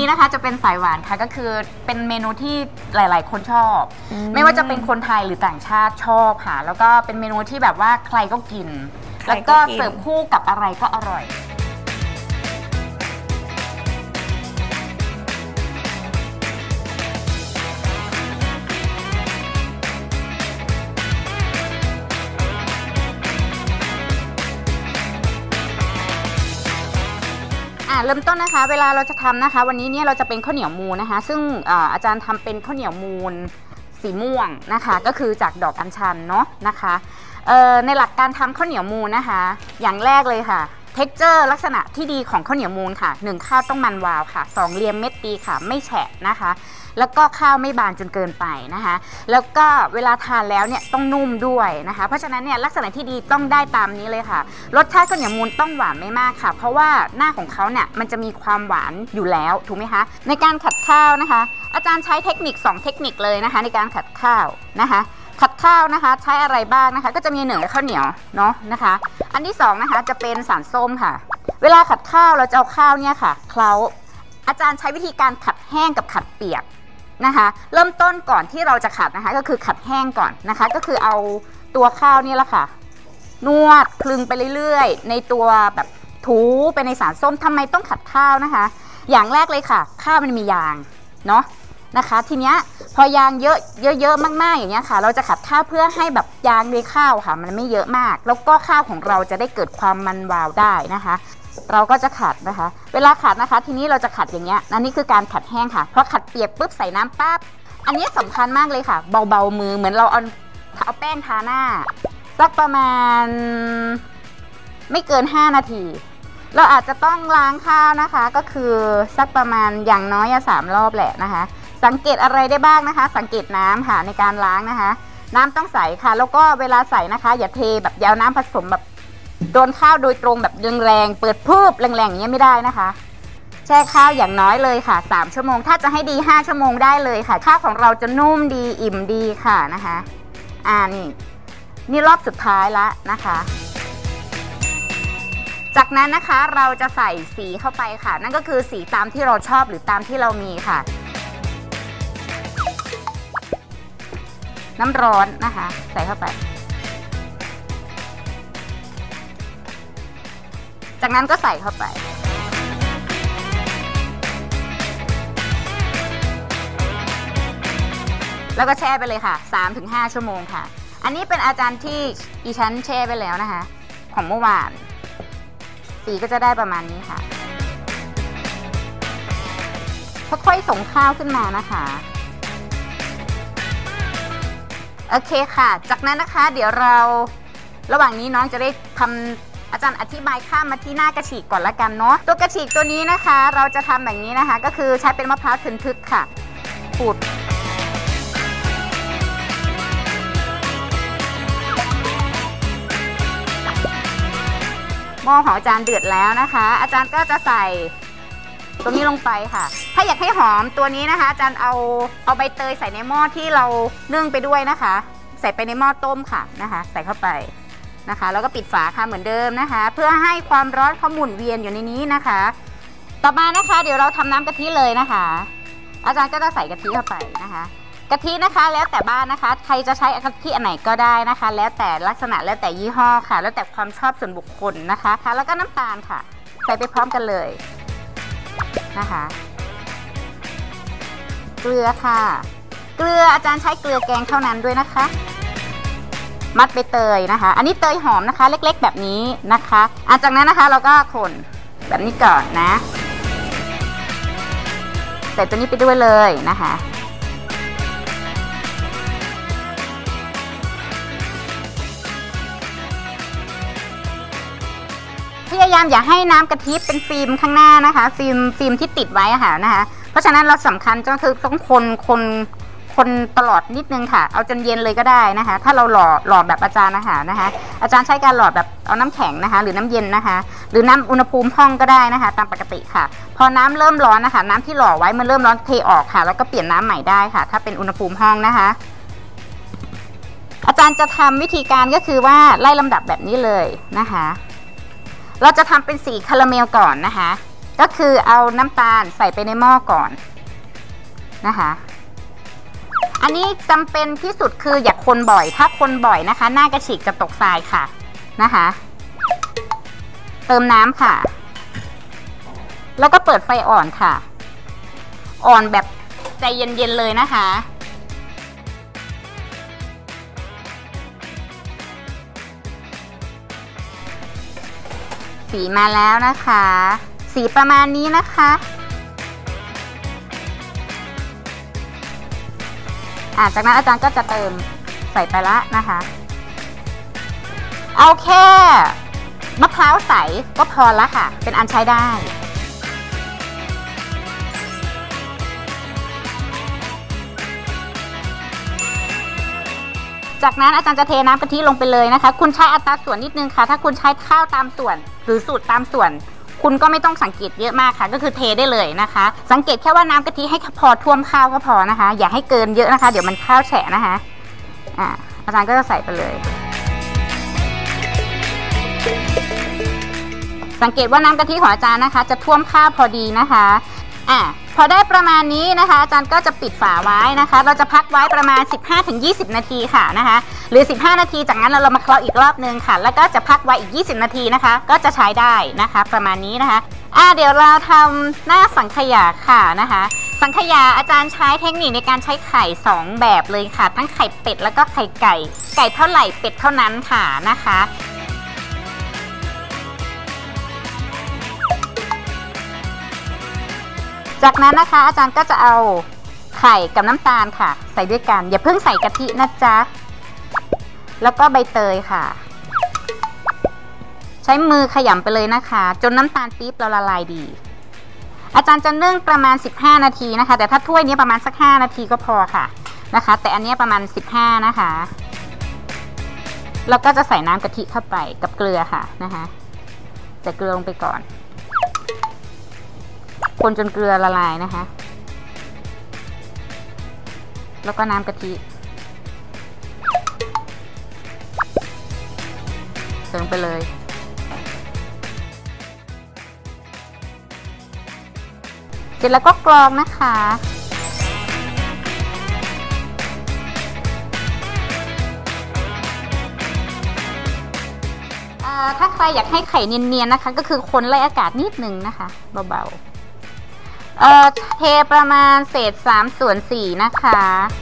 นี้นะคะจะเป็นสายหวานค่ะก็คือเป็นเมนูที่หลายๆคนชอบไม่ว่าจะเป็นคนไทยหรือต่างชาติชอบค่ะแล้วก็เป็นเมนูที่แบบว่าใครก็กินแล้วก็เสิร์ฟคู่กับอะไรก็อร่อยเริ่มต้นนะคะเวลาเราจะทำนะคะวันนี้เนี่ยเราจะเป็นข้าวเหนียวมูนนะคะซึ่งอาจารย์ทำเป็นข้าวเหนียวมูนสีม่วงนะคะก็คือจากดอกอัญชันเนาะนะคะในหลักการทำข้าวเหนียวมูนนะคะอย่างแรกเลยค่ะเท็กเจอร์ลักษณะที่ดีของข้าวเหนียวมูนค่ะ1ข้าวต้องมันวาวค่ะ2เลียมเม็ดดีค่ะไม่แฉะนะคะแล้วก็ข้าวไม่บานจนเกินไปนะคะแล้วก็เวลาทานแล้วเนี่ยต้องนุ่มด้วยนะคะเพราะฉะนั้นเนี่ยลักษณะที่ดีต้องได้ตามนี้เลยค่ะรสชาติข้าวเหนียวมูนต้องหวานไม่มากค่ะเพราะว่าหน้าของเขาเนี่ยมันจะมีความหวานอยู่แล้วถูกไหมคะในการขัดข้าวนะคะอาจารย์ใช้เทคนิค2เทคนิคเลยนะคะในการขัดข้าวนะคะขัดข้าวนะคะใช้อะไรบ้างนะคะก็จะมี1ข้าวเหนียวเนาะนะคะอันที่2นะคะจะเป็นสารส้มค่ะเวลาขัดข้าวเราจะเอาข้าวเนี่ยค่ะเคล้าอาจารย์ใช้วิธีการขัดแห้งกับขัดเปียกนะคะเริ่มต้นก่อนที่เราจะขัดนะคะก็คือขัดแห้งก่อนนะคะก็คือเอาตัวข้าวนี่แหละค่ะนวดคลึงไปเรื่อยๆในตัวแบบถูไปในสารส้มทำไมต้องขัดข้าวนะคะอย่างแรกเลยค่ะข้าวมันมียางเนาะนะคะทีเนี้ยพอยางเยอะมากๆอย่างเงี้ยค่ะเราจะขัดข้าวเพื่อให้แบบยางในข้าวค่ะมันไม่เยอะมากแล้วก็ข้าวของเราจะได้เกิดความมันวาวได้นะคะเราก็จะขัดนะคะเวลาขัดนะคะทีนี้เราจะขัดอย่างเงี้ยนั่นนี่คือการขัดแห้งค่ะเพราะขัดเปียกปุ๊บใส่น้ำปั๊บอันนี้สำคัญมากเลยค่ะเบาๆมือเหมือนเราเอาแป้งทาหน้าสักประมาณไม่เกิน5นาทีเราอาจจะต้องล้างข้าวนะคะก็คือสักประมาณอย่างน้อย3 รอบแหละนะคะสังเกตอะไรได้บ้างนะคะสังเกตน้ำค่ะในการล้างนะคะน้ำต้องใสค่ะแล้วก็เวลาใส่นะคะอย่าเทแบบยาวน้ำผสมแบบโดนข้าวโดยตรงแบบแรงๆเปิดพืบแรงๆอย่างเงี้ยไม่ได้นะคะแช่ข้าวอย่างน้อยเลยค่ะ3 ชั่วโมงถ้าจะให้ดี5 ชั่วโมงได้เลยค่ะข้าวของเราจะนุ่มดีอิ่มดีค่ะนะคะนี่รอบสุดท้ายละนะคะจากนั้นนะคะเราจะใส่สีเข้าไปค่ะนั่นก็คือสีตามที่เราชอบหรือตามที่เรามีค่ะน้ำร้อนนะคะใส่เข้าไปจากนั้นก็ใส่เข้าไปแล้วก็แช่ไปเลยค่ะ 3-5 ชั่วโมงค่ะอันนี้เป็นอาจารย์ที่ดิฉันแช่ไปแล้วนะคะของเมื่อวานสีก็จะได้ประมาณนี้ค่ะค่อยๆส่งข้าวขึ้นมานะคะโอเคค่ะจากนั้นนะคะเดี๋ยวเราระหว่างนี้น้องจะได้ทำอาจารย์อธิบายข้ามมาที่หน้ากระฉีกก่อนละกันเนาะตัวกระฉีกตัวนี้นะคะเราจะทำแบบนี้นะคะก็คือใช้เป็นมะพร้าวทึนทึกค่ะขูดหม้อของอาจารย์เดือดแล้วนะคะอาจารย์ก็จะใส่ตัวนี้ลงไปค่ะถ้าอยากให้หอมตัวนี้นะคะอาจารย์เอาใบเตยใส่ในหม้อที่เรานึ่งไปด้วยนะคะใส่ไปในหม้อต้มค่ะนะคะใส่เข้าไปนะคะแล้วก็ปิดฝาค่ะเหมือนเดิมนะคะเพื่อให้ความร้อนเขาหมุนเวียนอยู่ในนี้นะคะต่อมานะคะเดี๋ยวเราทำน้ำกะทิเลยนะคะอาจารย์ก็จะใส่กะทิเข้าไปนะคะกะทินะคะแล้วแต่บ้านนะคะใครจะใช้กะทิอันไหนก็ได้นะคะแล้วแต่ลักษณะแล้วแต่ยี่ห้อค่ะแล้วแต่ความชอบส่วนบุคคลนะคะแล้วก็น้ำตาลค่ะใส่ไปพร้อมกันเลยนะคะเกลือค่ะเกลืออาจารย์ใช้เกลือแกงเท่านั้นด้วยนะคะมัดใบเตยนะคะอันนี้เตยหอมนะคะเล็กๆแบบนี้นะคะจากนั้นนะคะเราก็คนแบบนี้ก่อนนะใส่ตัวนี้ไปด้วยเลยนะคะพยายามอย่าให้น้ำกะทิเป็นฟิล์มข้างหน้านะคะฟิล์มที่ติดไว้ค่ะนะคะเพราะฉะนั้นเราสำคัญก็คือต้องคนตลอดนิดนึงค่ะเอาจนเย็นเลยก็ได้นะคะถ้าเราหล่อแบบอาจารย์นะคะอาจารย์ใช้การหล่อแบบเอาน้ำแข็งนะคะหรือน้ำเย็นนะคะหรือน้ำอุณหภูมิห้องก็ได้นะคะตามปกติค่ะพอน้ำเริ่มร้อนนะคะน้ำที่หล่อไว้มันเริ่มร้อนเทออกค่ะแล้วก็เปลี่ยนน้ำใหม่ได้ค่ะถ้าเป็นอุณหภูมิห้องนะคะอาจารย์จะทำวิธีการก็คือว่าไล่ลำดับแบบนี้เลยนะคะเราจะทำเป็นสีคาราเมลก่อนนะคะก็คือเอาน้ำตาลใส่ไปในหม้อก่อนนะคะอันนี้จำเป็นที่สุดคืออย่าคนบ่อยถ้าคนบ่อยนะคะหน้ากระฉีกจะตกทรายค่ะนะคะเติมน้ำค่ะแล้วก็เปิดไฟอ่อนค่ะอ่อนแบบใจเย็นๆเลยนะคะสีมาแล้วนะคะสีประมาณนี้นะคะจากนั้นอาจารย์ก็จะเติมใส่ไปละนะคะเอาแค่มะพร้าวใสก็พอละค่ะเป็นอันใช้ได้จากนั้นอาจารย์จะเทน้ำกะทิลงไปเลยนะคะคุณใช้อัตราส่วนนิดนึงค่ะถ้าคุณใช้ข้าวตามส่วนหรือสูตรตามส่วนคุณก็ไม่ต้องสังเกตเยอะมากค่ะก็คือเทได้เลยนะคะสังเกตแค่ว่าน้ำกะทิให้พอท่วมข้าวก็พอนะคะอย่าให้เกินเยอะนะคะเดี๋ยวมันข้าวแฉะนะคะอาจารย์ก็จะใส่ไปเลยสังเกตว่าน้ำกะทิของอาจารย์นะคะจะท่วมข้าวพอดีนะคะพอได้ประมาณนี้นะคะอาจารย์ก็จะปิดฝาไว้นะคะเราจะพักไว้ประมาณ 15-20 นาทีค่ะนะคะหรือ15นาทีจากนั้นเรามาเคาะอีกรอบนึงค่ะแล้วก็จะพักไว้อีก20นาทีนะคะก็จะใช้ได้นะคะประมาณนี้นะคะเดี๋ยวเราทำหน้าสังขยาค่ะนะคะสังขยาอาจารย์ใช้เทคนิคในการใช้ไข่2แบบเลยค่ะทั้งไข่เป็ดแล้วก็ไข่ไก่ไก่เท่าไหร่เป็ดเท่านั้นค่ะนะคะจากนั้นนะคะอาจารย์ก็จะเอาไข่กับน้ำตาลค่ะใส่ด้วยกันอย่าเพิ่งใส่กะทินะจ๊ะแล้วก็ใบเตยค่ะใช้มือขยำไปเลยนะคะจนน้ำตาลปี๊บเราละลายดีอาจารย์จะนึ่งประมาณ15นาทีนะคะแต่ถ้าถ้วยนี้ประมาณสัก5นาทีก็พอค่ะนะคะแต่อันนี้ประมาณ15นะคะแล้วก็จะใส่น้ำกะทิเข้าไปกับเกลือค่ะนะคะใส่เกลือลงไปก่อนคนจนเกลือละลายนะคะแล้วก็น้ำกะทิเติมไปเลยเสร็จแล้วก็กรองนะคะถ้าใครอยากให้ไข่เนียนๆนะคะก็คือคนไล่อากาศนิดนึงนะคะเบาๆเทประมาณเศษ3/4นะคะ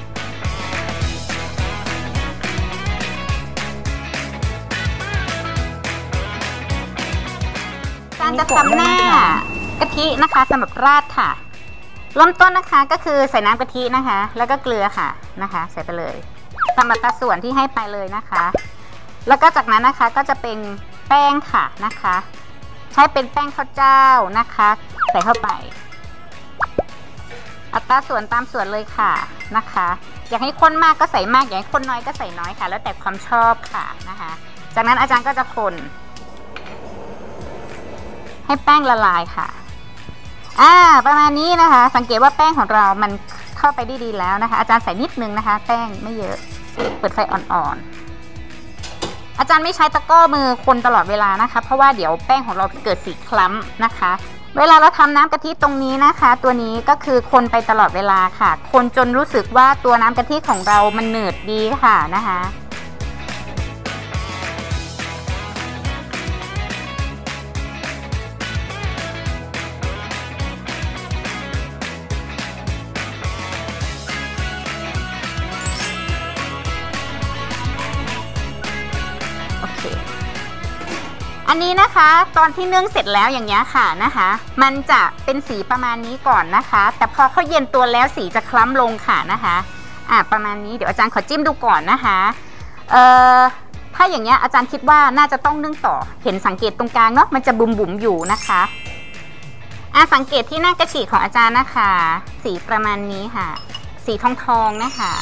การจะทำหน้ากะทินะคะสำหรับราดค่ะเริ่มต้นนะคะก็คือใส่น้ำกะทินะคะแล้วก็เกลือค่ะนะคะใส่ไปเลยตามอัตราส่วนที่ให้ไปเลยนะคะแล้วก็จากนั้นนะคะก็จะเป็นแป้งค่ะนะคะใช้เป็นแป้งข้าวเจ้านะคะใส่เข้าไปอัตราส่วนตามส่วนเลยค่ะนะคะอยากให้ข้นมากก็ใส่มากอยากให้ข้นน้อยก็ใส่น้อยค่ะแล้วแต่ความชอบค่ะนะคะจากนั้นอาจารย์ก็จะคนให้แป้งละลายค่ะประมาณนี้นะคะสังเกตว่าแป้งของเรามันเข้าไปได้ดีแล้วนะคะอาจารย์ใส่นิดนึงนะคะแป้งไม่เยอะเปิดไฟอ่อนๆอาจารย์ไม่ใช้ตะกร้อมือคนตลอดเวลานะคะเพราะว่าเดี๋ยวแป้งของเราเกิดสีคล้ำนะคะเวลาเราทำน้ำกะทิตรงนี้นะคะตัวนี้ก็คือคนไปตลอดเวลาค่ะคนจนรู้สึกว่าตัวน้ำกะทิของเรามันหนืดดีค่ะนะคะอันนี้นะคะตอนที่นึ่งเสร็จแล้วอย่างเงี้ยค่ะนะคะมันจะเป็นสีประมาณนี้ก่อนนะคะแต่พอเขาเย็นตัวแล้วสีจะคล้ำลงค่ะนะคะประมาณนี้เดี๋ยวอาจารย์ขอจิ้มดูก่อนนะคะถ้าอย่างเงี้ยอาจารย์คิดว่าน่าจะต้องนึ่งต่อเห็นสังเกตตรงกลางเนาะมันจะบุ๋มๆอยู่นะคะสังเกตที่หน้ากระฉีกของอาจารย์นะคะสีประมาณนี้ค่ะสีทองๆนะคะ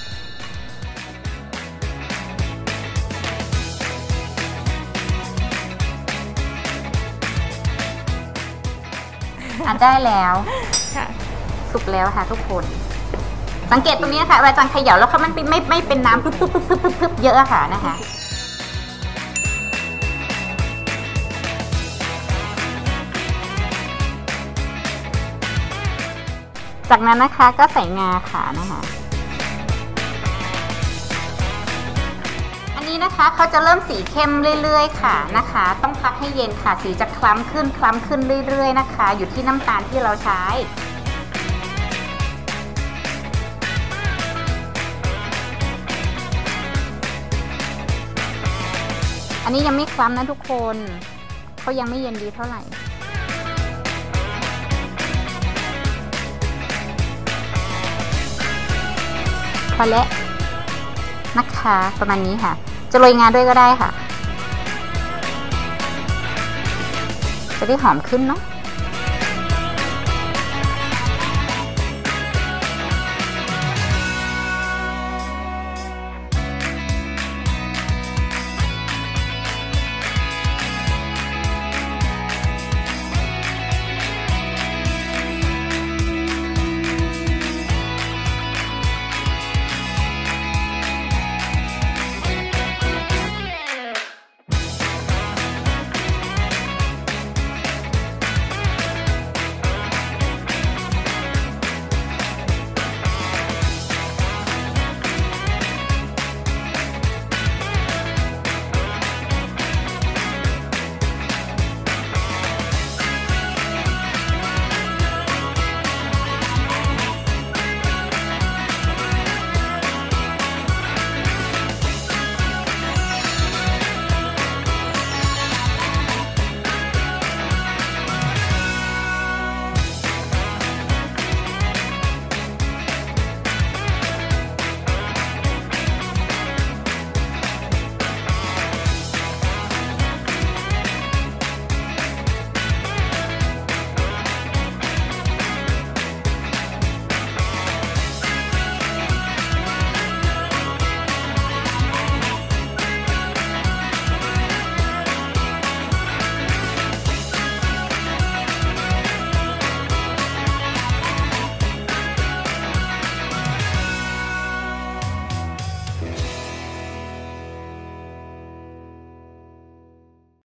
ได้แล้วสุกแล้วค่ะทุกคนสังเกตตรงนี้ค่ะอาจารย์เขย่าแล้วเขามันไม่เป็นน้ำพึบเยอะค่ะนะคะจากนั้นนะคะก็ใส่งาค่ะนะคะอันนี้นะคะเขาจะเริ่มสีเข้มเรื่อยๆค่ะนะคะต้องพักให้เย็นค่ะสีจะคล้ำขึ้นเรื่อยๆนะคะอยู่ที่น้ำตาลที่เราใช้อันนี้ยังไม่คล้ำนะทุกคนเขายังไม่เย็นดีเท่าไหร่พอแล้วนะคะประมาณนี้ค่ะจะโรยงาด้วยก็ได้ค่ะจะได้หอมขึ้นเนาะ